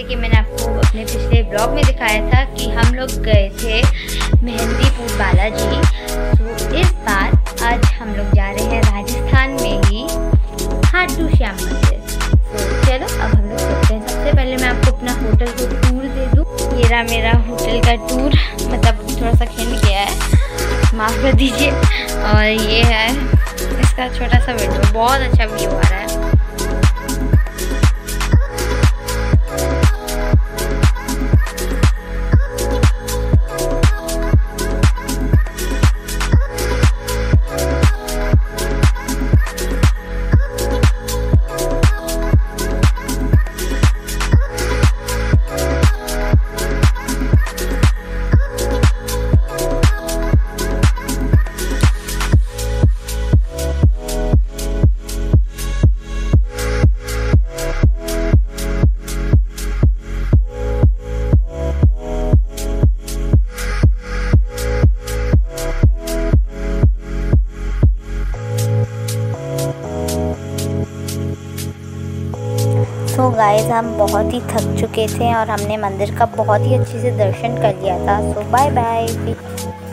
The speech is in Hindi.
कि मैंने आपको अपने पिछले ब्लॉग में दिखाया था कि हम लोग गए थे मेहंदीपुर बालाजी। तो इस बार आज हम लोग जा रहे हैं राजस्थान में ही खाटू श्याम मंदिर। तो चलो अब हम लोग चलते हैं। सबसे पहले मैं आपको अपना होटल को टूर दे दूँ। ये रहा मेरा होटल का टूर, मतलब थोड़ा सा खिंड गया है, माफ़ कर दीजिए। और ये है इसका छोटा सा विंडो, बहुत अच्छा व्यू आ रहा है। तो गाइस हम बहुत ही थक चुके थे और हमने मंदिर का बहुत ही अच्छे से दर्शन कर लिया था। So bye bye.